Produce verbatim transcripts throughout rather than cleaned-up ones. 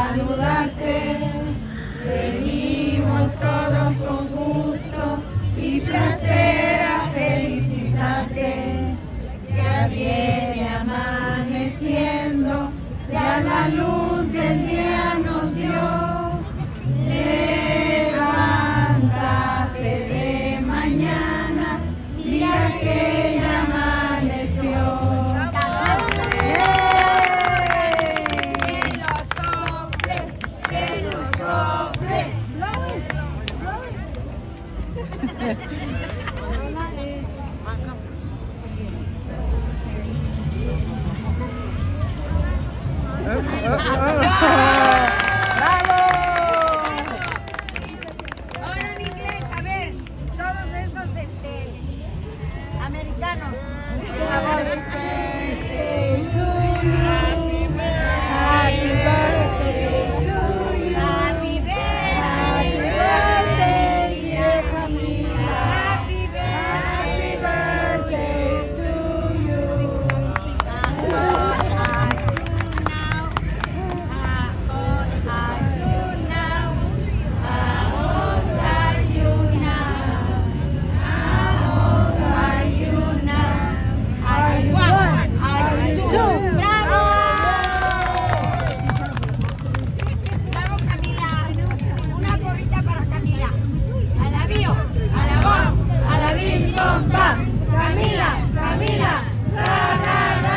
saludarte. Venimos todos con gusto y placer a felicitarte. Ya viene amaneciendo, ya la luz del día nos dio. Levántate de mañana, día que ya amaneció. Que lo sople, que lo sople. Ahora en inglés, a ver, todos esos este, americanos. Happy birthday to you. Happy birthday to you. Happy Happy birthday, birthday, dear Camila. happy Happy birthday. birthday to you. How old are you now? How old are you now? How old are you now? Are you one? Are you two? ¡Bravo! ¡Bravo, Camila! Una gorrita para Camila. A la bio, a la bom, a la bim, bom, bam. Camila, Camila, la, la, la.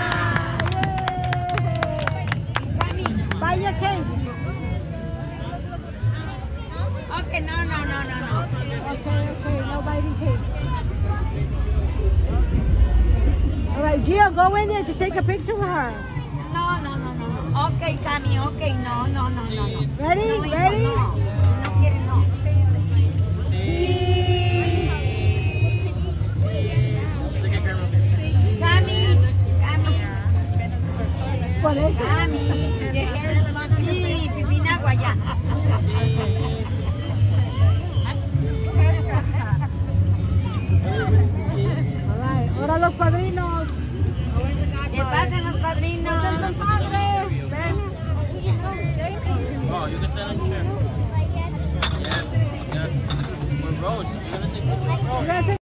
Cami, vaya cake. Okay, no, no, no, no, no. Okay, okay, no biting cake. All right, Gio, go in there to take a picture with her. No, no, no, no. Okay, Cami, okay, no, no, no, no, no. Ready? No, hijo, Ready? No, no quiere, no. Cami, Cami, ¿Cuál es? Cami. Sí, pipina guayá. All right, ahora los padrinos.